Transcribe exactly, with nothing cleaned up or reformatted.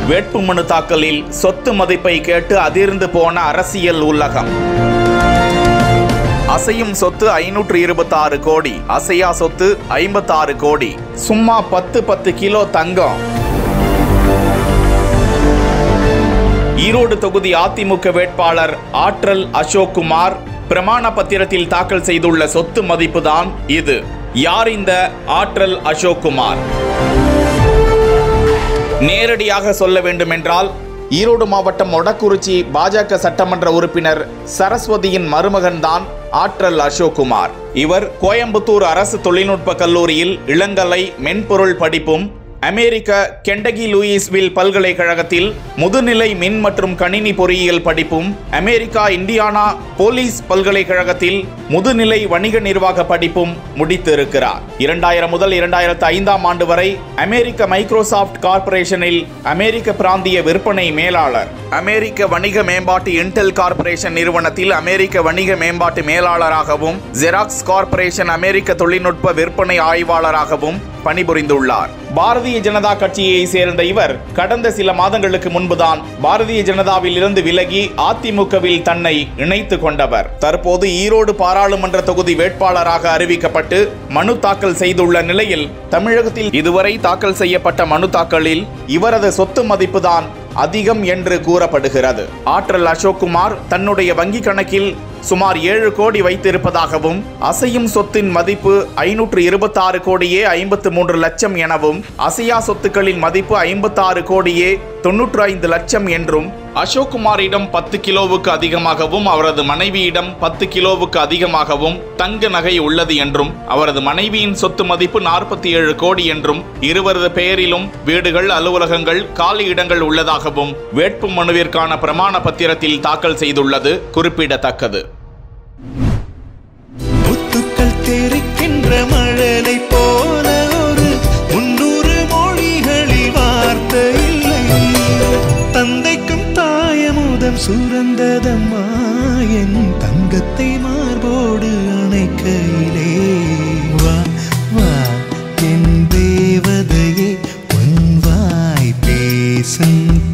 வேட்புமனு தாக்கலில் சொத்து மதிப்பை கேட்டு அதிர்ந்து போன அரசியல் உலகம். அசையும் சொத்து ஐநூற்று இருபத்தி ஆறு கோடி, அசையா சொத்து ஐம்பத்தி ஆறு கோடி. சும்மா பத்து பத்து கிலோ தங்கம். ஈரோடு தொகுதி அதிமுக வேட்பாளர் ஆற்றல் அசோக்குமார் பிரமாண பத்திரத்தில் தாக்கல் செய்துள்ள சொத்து மதிப்புதான் இது. யார் இந்த ஆற்றல் அசோக்குமார்? நேரடியாக சொல்ல வேண்டுமென்றால் ஈரோடு மாவட்டம் மொடக்குறிச்சி பாஜக சட்டமன்ற உறுப்பினர் சரஸ்வதியின் மருமகன்தான் ஆற்றல் அசோக்குமார். இவர் கோயம்புத்தூர் அரசு தொழில்நுட்ப கல்லூரியில் இளங்கலை மென்பொருள் படிப்பும், அமெரிக்க கெண்டகி லூயிஸ்வில் பல்கலைக்கழகத்தில் முதுநிலை மின் மற்றும் கணினி பொறியியல் படிப்பும், அமெரிக்கா இண்டியானா போலீஸ் பல்கலைக்கழகத்தில் முதுநிலை வணிக நிர்வாக படிப்பும் முடித்திருக்கிறார். இரண்டாயிரம் முதல் இரண்டாயிரத்து ஐந்தாம் ஆண்டு வரை அமெரிக்க மைக்ரோசாப்ட் கார்ப்பரேஷனில் அமெரிக்க பிராந்திய விற்பனை மேலாளர், அமெரிக்க வணிக மேம்பாட்டு இன்டெல் கார்ப்பரேஷன் நிறுவனத்தில் அமெரிக்க வணிக மேம்பாட்டு மேலாளராகவும், ஜெராக்ஸ் கார்ப்பரேஷன் அமெரிக்க தொழில்நுட்ப விற்பனை ஆய்வாளராகவும் பணிபுரிந்துள்ளார். பாரதிய ஜனதா கட்சியை சேர்ந்த இவர் கடந்த சில மாதங்களுக்கு முன்புதான் பாரதிய ஜனதாவில் இருந்து விலகி அதிமுகவில் தன்னை இணைத்து கொண்டவர். தற்போது ஈரோடு பாராளுமன்ற தொகுதி வேட்பாளராக அறிவிக்கப்பட்டு மனு தாக்கல் செய்துள்ள நிலையில் தமிழகத்தில் இதுவரை தாக்கல் செய்யப்பட்ட மனு தாக்கலில் இவரது சொத்து மதிப்புதான் அதிகம் என்று கூறப்படுகிறது. ஆற்றல் அசோக்குமார் தன்னுடைய வங்கி கணக்கில் சுமார் ஏழு கோடி வைத்திருப்பதாகவும், அசையும் சொத்தின் மதிப்பு ஐநூற்று இருபத்தி ஆறு கோடியே ஐம்பத்து மூன்று லட்சம் எனவும், அசையா சொத்துக்களின் மதிப்பு ஐம்பத்தி ஆறு கோடியே தொன்னூற்று ஐந்து லட்சம் என்றும், அசோக்குமாரிடம் பத்து கிலோவுக்கு அதிகமாகவும் அவரது மனைவியிடம் பத்து கிலோவுக்கு அதிகமாகவும் தங்க நகை உள்ளது என்றும், அவரது மனைவியின் சொத்து மதிப்பு நாற்பத்தி ஏழு கோடி என்றும், இருவரது பெயரிலும் வீடுகள், அலுவலகங்கள், காலி இடங்கள் உள்ளதாகவும் வேட்பு மனுவிற்கான பிரமாண பத்திரத்தில் தாக்கல் செய்துள்ளது குறிப்பிடத்தக்கது. முத்துக்கள் தெரிக்கின்ற மழலை போல ஒரு முன்னூறு மொழிகளில் வார்த்தை இல்லை. தந்தைக்கும் தாயமுதம் சுரந்ததம்மா என் தங்கத்தை மார்போடு அணைக்கையிலே. வா வா என் தேவதையே உன் வாய் பேசும்